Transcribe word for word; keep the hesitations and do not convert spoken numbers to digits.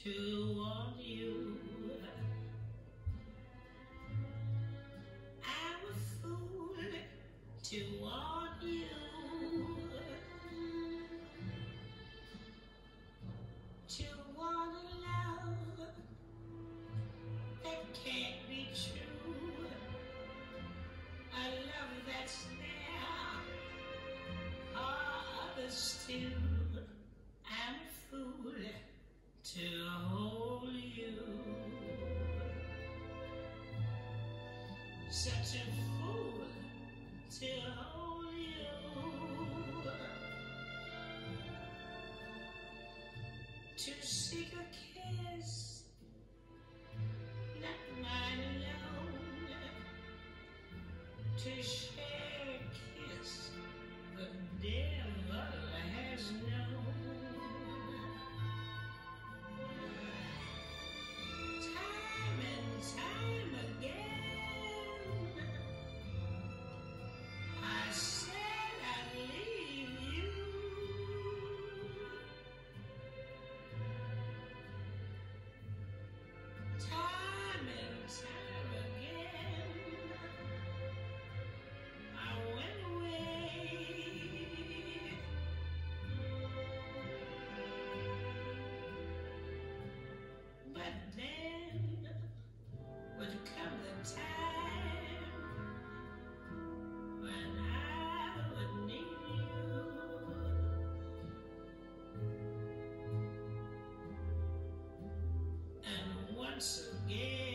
to want you. I'm a fool to want you, to want a love that can't be true, a love that's there, others too. I'm a fool to hold you, such a fool to hold you, to seek a kiss, not mine alone, to share a kiss the devil has known. Time and time again, I said I'd leave you. Time and time again, I went away. But then would come the time when I would need you, and once again